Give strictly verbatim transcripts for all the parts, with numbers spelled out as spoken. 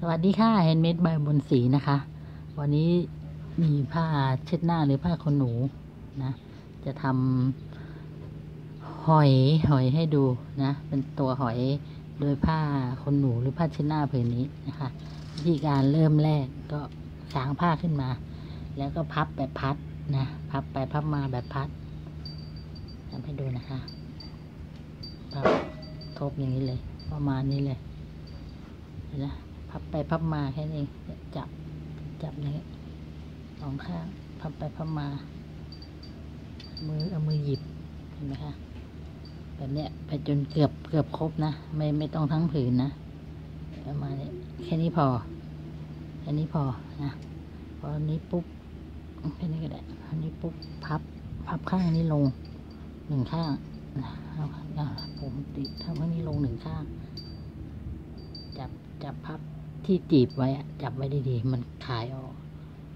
วัสดีค่ะแฮนด์เมดบายบนสีนะคะ วันนี้มีผ้าเช็ดหน้าหรือผ้าขนหนูนะ จะทำหอยหอยให้ดูนะ เป็นตัวหอยโดยผ้าขนหนูหรือผ้าเช็ดหน้าผืนนี้นะคะวิธีการเริ่มแรกก็ช้างผ้าขึ้นมา แล้วก็พับแบบพัดนะพับไปพับมาแบบพัดทำให้ดูนะคะพับทบอย่างนี้เลยประมาณนี้เลยเห็นไหมพับไปพับมาแค่นี้จับจับนี้สองข้างพับไปพับมามือเอามือหยิบเห็นไหมคะแบบเนี้ยไปจนเกือบเกือบครบนะไม่ไม่ต้องทั้งผืนนะประมาณนี้แค่นี้พอแค่นี้พอนะพอนี้ปุ๊บแค่นี้ก็ได้อันนี้ปุ๊บพับพับข้างนี้ลงหนึ่งข้างนะผมติดทำข้างนี้ลงหนึ่งข้างจับจับพับที่จีบไว้จับไว้ดีๆมันคลายออก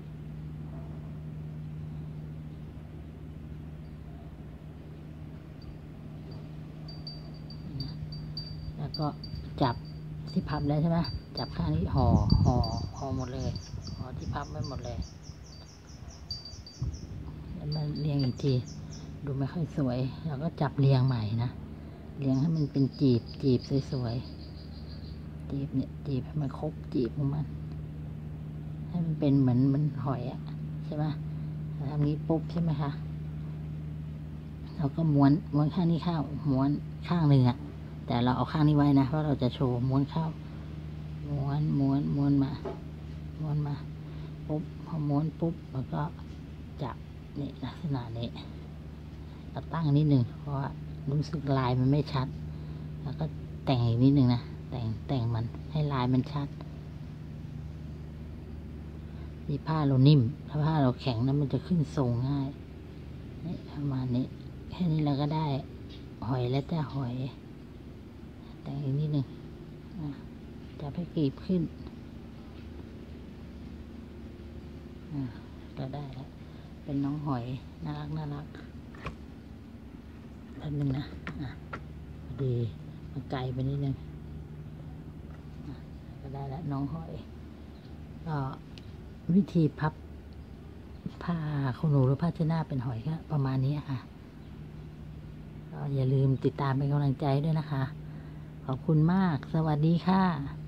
แล้วก็จับที่พับแล้วใช่ไหมจับข้างนี้ห่อห่อห่อหมดเลยห่อที่พับไว้หมดเลยแล้วมาเรียงอีกทีดูไม่ค่อยสวยเราก็จับเรียงใหม่นะเรียงให้มันเป็นจีบจีบสวยๆจีบเนี่ยจีบให้มันครบจีบของมันให้มันเป็นเหมือนมันหอยอะใช่ไหมทำนี้ปุ๊บใช่ไหมคะเราก็ม้วนม้วนข้างนี้เข้าม้วนข้างหนึ่งอะแต่เราเอาข้างนี้ไว้นะเพราะเราจะโชว์ม้วนเข้าม้วนม้วนม้วนมาม้วนมาปุ๊บพอม้วนปุ๊บแล้วก็จับนี่ลักษณะนี้เราตั้งนิดหนึ่งเพราะว่ารู้สึกลายมันไม่ชัดแล้วก็แต่งอีกนิดหนึ่งนะแต่งแต่งมันให้ลายมันชัดมีผ้าเรานิ่มถ้าผ้าเราแข็งนั้นมันจะขึ้นทรงง่ายนี่ประมาณนี้แค่นี้เราก็ได้หอยแล้วจ้าหอยแต่งอีกนิดหนึ่งจะให้กรีบขึ้นก็ได้แล้วเป็นน้องหอยน่ารักน่ารักแป๊บนึงนะอ่ะดีมันไกลไปนิดนึงก็ได้แล้วน้องหอยก็วิธีพับผ้าขนหนูหรือผ้าเช็ดหน้าเป็นหอยก็ประมาณนี้ค่ะก็อย่าลืมติดตามเป็นกำลังใจด้วยนะคะขอบคุณมากสวัสดีค่ะ